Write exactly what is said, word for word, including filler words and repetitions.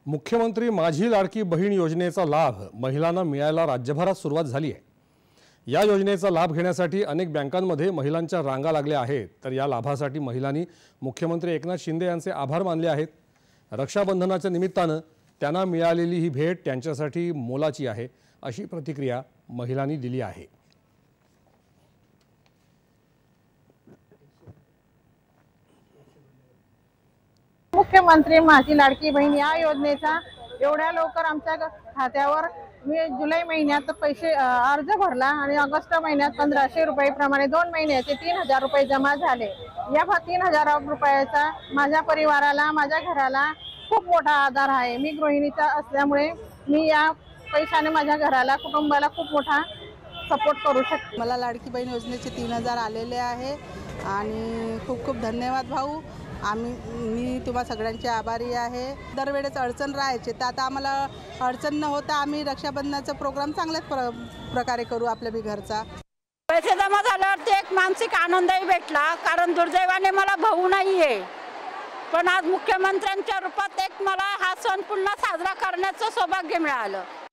मुख्यमंत्री माझी लाडकी बहीण योजनेचा लाभ महिलांना मिळायला राज्यभरात सुरुवात झाली आहे। या योजनेचा लाभ घेण्यासाठी अनेक बँकांमध्ये महिलांच्या रांगा लागल्या आहेत। तर या लाभासाठी महिलांनी मुख्यमंत्री एकनाथ शिंदे यांचे आभार मानले आहेत। रक्षाबंधनाच्या निमित्ताने त्यांना मिळालेली ही भेट त्यांच्यासाठी मोलाची आहे, अशी प्रतिक्रिया महिलांनी दिली आहे। मुख्यमंत्री माझी लाडकी बहीण या योजनेचा एवढ्या लवकर आमच्या खात्यावर मी जुलै महिन्यात पैसे अर्ज भरला आणि ऑगस्ट महिन्यात पंधराशे रुपये प्रमाणे दोन महिन्याचे तीन हजार रुपये जमा झाले। या तीन हजार रुपयाचा माझ्या परिवाराला, माझ्या घराला खूप मोठा आधार आहे। मी गृहिणीचा असल्यामुळे मी या पैशाने माझ्या घराला, कुटुंबाला खूप मोठा सपोर्ट करू शकते। मला लाडकी बहीण योजनेचे तीन हजार आलेले आहे आणि खूप खूप धन्यवाद भाऊ। आम्ही मी तुम्हा सगळ्यांचे आभारी आहे। दरवेळेस अडचण राहायचे, तर आता आम्हाला अडचण न होता आम्ही रक्षाबंधनाचा प्रोग्राम चांगल्याच प्र प्रकारे करू आपल्या बी घरचा। पैसे जमा झाल्यावर एक मानसिक आनंदही भेटला, कारण दुर्दैवाने मला भाऊ नाही आहे, पण आज मुख्यमंत्र्यांच्या रूपात एक मला हा सण पुन्हा साजरा करण्याचं सौभाग्य मिळालं।